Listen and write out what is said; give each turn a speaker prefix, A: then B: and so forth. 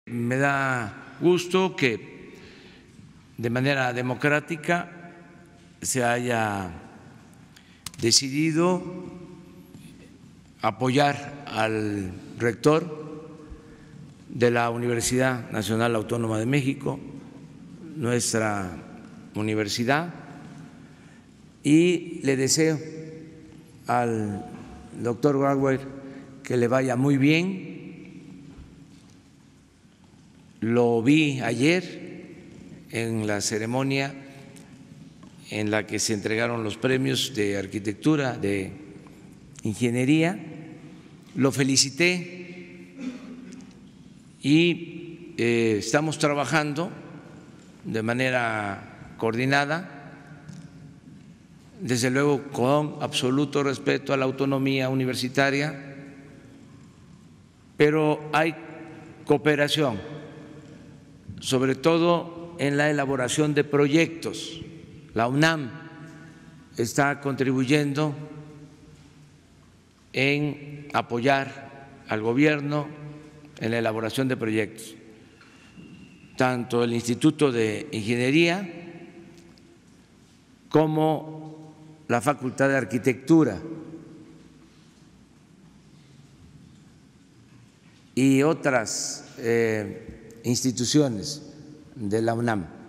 A: Me da gusto que de manera democrática se haya decidido apoyar al rector de la Universidad Nacional Autónoma de México, nuestra universidad, y le deseo al doctor Grauer que le vaya muy bien. Lo vi ayer en la ceremonia en la que se entregaron los premios de arquitectura, de ingeniería, lo felicité y estamos trabajando de manera coordinada, desde luego con absoluto respeto a la autonomía universitaria, pero hay cooperación, sobre todo en la elaboración de proyectos. La UNAM está contribuyendo en apoyar al gobierno en la elaboración de proyectos, tanto el Instituto de Ingeniería como la Facultad de Arquitectura y otras instituciones de la UNAM.